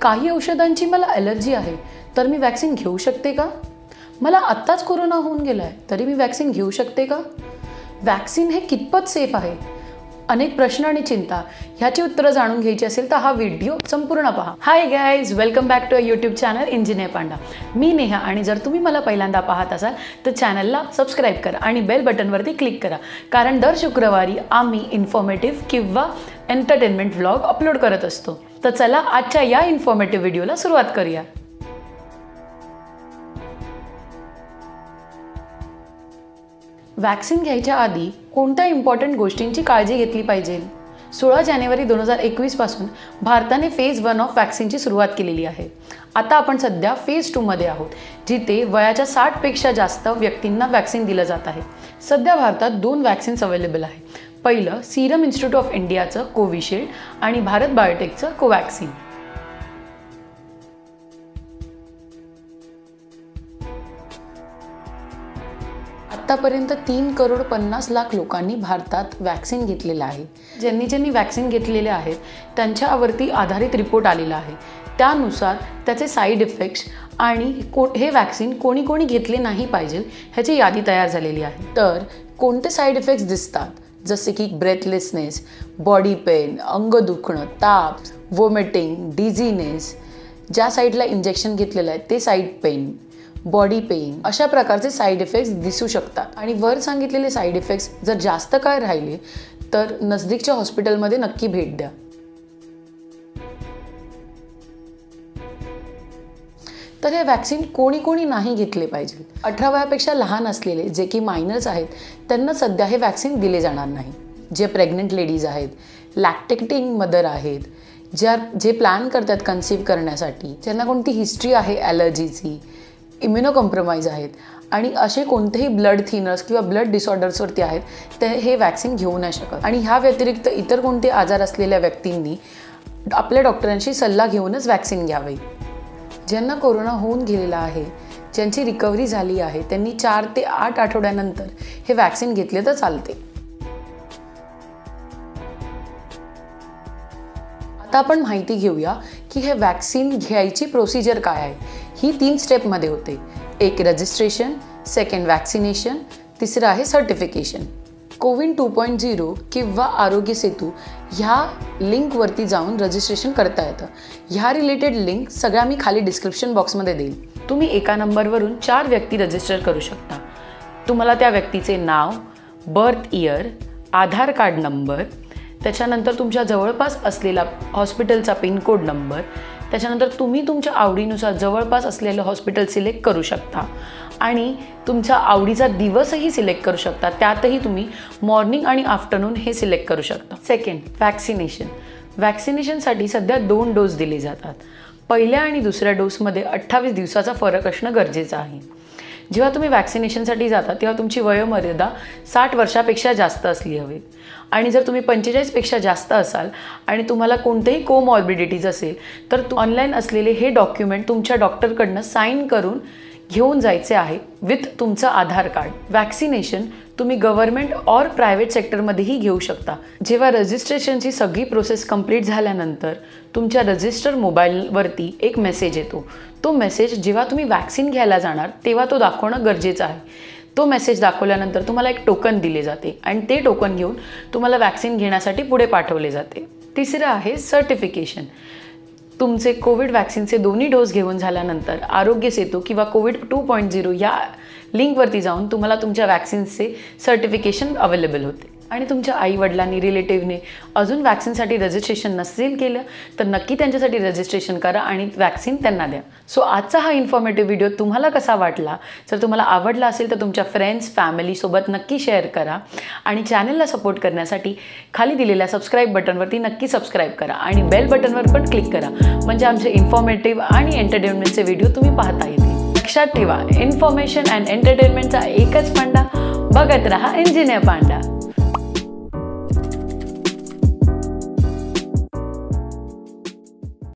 काही औषधांची मला ॲलर्जी आहे, तर मी वॅक्सिन घेऊ शकते का? मला आत्ताच कोरोना होऊन गेलाय, तरी मी वॅक्सिन घेऊ शकते का? वॅक्सिन हे कितपत सेफ आहे? अनेक प्रश्न आणि चिंता ह्याची उत्तरं जाणून घ्यायची असेल तर हा व्हिडिओ संपूर्ण पहा. Hi guys, welcome back to YouTube channel Engineer Panda. मी नेहा आणि जर तुम्ही मला पहिल्यांदा पाहत असाल तर चॅनलला सबस्क्राईब करा आणि बेल बटनवरती क्लिक करा, कारण दर शुक्रवारी आम्ही इन्फॉर्मेटिव्ह किंवा एंटरटेनमेंट व्लॉग अपलोड करत असतो. तर चला आजच्या या इन्फॉर्मेटिव्ह व्हिडिओला सुरुवात करूया. वॅक्सिन घ्यायच्या आधी कोणत्या इम्पॉर्टंट गोष्टींची काळजी घेतली पाहिजे? 16 जानेवारी 2021 पासून भारताने फेज 1 ऑफ वॅक्सिनची सुरुवात केलेली आहे. आता आपण सध्या फेज 2 मध्ये आहोत, जिथे वयाच्या 60पेक्षा जास्त व्यक्तींना वॅक्सिन दिलं जात आहे. सध्या भारतात 2 वॅक्सिन्स अवेलेबल आहे. पहिलं सिरम इन्स्टिट्यूट ऑफ इंडियाचं कोविशिल्ड आणि भारत बायोटेकचं कोवॅक्सिन. आतापर्यंत 3,50,00,000 लोकांनी भारतात वॅक्सिन घेतलेलं आहे. ज्यांनी वॅक्सिन घेतलेले आहेत त्यांच्यावरती आधारित रिपोर्ट आलेला आहे. त्यानुसार त्याचे साईड इफेक्ट्स आणि हे वॅक्सिन कोणी घेतले नाही पाहिजे ह्याची यादी तयार झालेली आहे. तर कोणते साईड इफेक्ट्स दिसतात, जसे की ब्रेथलेसनेस, बॉडी पेन, अंग दुखणं, ताप, वॉमिटिंग, डिझीनेस, ज्या साईडला इंजेक्शन घेतलेलं आहे ते साईड पेन, बॉडी पेन, अशा प्रकारचे साईड इफेक्ट्स दिसू शकतात. आणि वर सांगितलेले साईड इफेक्ट्स जर जास्त काळ राहिले तर नजदीकच्या हॉस्पिटलमध्ये नक्की भेट द्या. तर हे वॅक्सिन कोणी नाही घेतले पाहिजे. 18 वयापेक्षा लहान असलेले जे की मायनर्स आहेत त्यांना सध्या हे वॅक्सिन दिले जाणार नाही. जे प्रेग्नंट लेडीज आहेत, लॅक्टेटिंग मदर आहेत, जे प्लॅन करतात कन्सीव्ह करण्यासाठी, ज्यांना कोणती हिस्ट्री आहे ॲलर्जीची, इम्युनो कॉम्प्रोमाइज आहेत आणि असे कोणतेही ब्लड थिनर्स किंवा ब्लड डिसऑर्डर्सवरती आहेत ते हे वॅक्सिन घेऊ नाही शकत. आणि ह्या व्यतिरिक्त इतर कोणते आजार असलेल्या व्यक्तींनी आपल्या डॉक्टरांशी सल्ला घेऊनच वॅक्सिन घ्यावे. ज्यांना कोरोना होऊन गेलेला आहे, ज्यांची रिकव्हरी झाली आहे, त्यांनी 4 ते 8 आठवड्यानंतर हे वॅक्सिन घेतले तर चालते. आता आपण माहिती घेऊया की हे वॅक्सिन घ्यायची प्रोसिजर काय आहे. ही 3 स्टेपमध्ये होते. एक रजिस्ट्रेशन, सेकंड वॅक्सिनेशन, तिसरं आहे सर्टिफिकेशन. कोविन 2.0 किंवा आरोग्य सेतू ह्या लिंकवरती जाऊन रजिस्ट्रेशन करता येतं. ह्या रिलेटेड लिंक सगळ्या मी खाली डिस्क्रिप्शन बॉक्समध्ये देईल. तुम्ही एका नंबरवरून 4 व्यक्ती रजिस्टर करू शकता. तुम्हाला त्या व्यक्तीचे नाव, birth year, Aadhaar card number, त्याच्यानंतर तुमच्या जवळपास असलेला हॉस्पिटलचा पिनकोड नंबर, त्याच्यानंतर तुम्ही तुमच्या आवडीनुसार जवळपास असलेलं हॉस्पिटल सिलेक्ट करू शकता आणि तुमच्या आवडीचा दिवसही सिलेक्ट करू शकता. त्यातही तुम्ही मॉर्निंग आणि आफ्टरनून हे सिलेक्ट करू शकता. Second, vaccination. वॅक्सिनेशनसाठी सध्या 2 डोस दिले जातात. पहिल्या आणि दुसऱ्या डोसमध्ये 28 दिवसाचा फरक असणं गरजेचं आहे. जेव्हा तुम्ही वॅक्सिनेशनसाठी जाता तेव्हा तुमची वयोमर्यादा 60 वर्षापेक्षा जास्त असली हवी. आणि जर तुम्ही 45पेक्षा जास्त असाल आणि तुम्हाला कोणतेही कोमॉर्बिडिटीज असेल तर ऑनलाईन असलेले हे डॉक्युमेंट तुमच्या डॉक्टरकडनं साईन करून घेऊन जायचे आहे विथ तुमचं आधार कार्ड. वॅक्सिनेशन तुम्ही गव्हर्नमेंट ऑर प्रायव्हेट सेक्टरमध्येही घेऊ शकता. जेव्हा रजिस्ट्रेशनची सगळी प्रोसेस कंप्लीट झाल्यानंतर तुमच्या रजिस्टर मोबाईलवरती एक मेसेज येतो. तो मेसेज जेव्हा तुम्ही वॅक्सिन घ्यायला जाणार तेव्हा तो दाखवणं गरजेचं आहे. तो मेसेज दाखवल्यानंतर तुम्हाला एक टोकन दिले जाते आणि ते टोकन घेऊन तुम्हाला वॅक्सिन घेण्यासाठी पुढे पाठवले जाते. तिसरं आहे सर्टिफिकेशन. तुमचे कोविड वॅक्सिनचे 2 डोस घेऊन झाल्यानंतर आरोग्य सेतू किंवा कोविड 2.0 या लिंकवरती जाऊन तुम्हाला तुमच्या वॅक्सिनचे सर्टिफिकेशन अवेलेबल होते. आणि तुमच्या आईवडिलांनी, रिलेटिव्हने अजून वॅक्सिनसाठी रजिस्ट्रेशन नसेल केलं तर नक्की त्यांच्यासाठी रजिस्ट्रेशन करा आणि वॅक्सिन त्यांना द्या. सो आजचा हा इन्फॉर्मेटिव्ह व्हिडिओ तुम्हाला कसा वाटला? जर तुम्हाला आवडला असेल तर तुमच्या फ्रेंड्स, फॅमिलीसोबत नक्की शेअर करा आणि चॅनलला सपोर्ट करण्यासाठी खाली दिलेल्या सबस्क्राईब बटनवरती नक्की सबस्क्राईब करा आणि बेल बटनवर पण क्लिक करा, म्हणजे आमचे इन्फॉर्मेटिव्ह आणि एंटरटेनमेंटचे व्हिडिओ तुम्ही पाहता येतील. लक्षात ठेवा, इन्फॉर्मेशन अँड एंटरटेनमेंटचा एकच पांडा. बघत रहा इंजिनियर पांडा.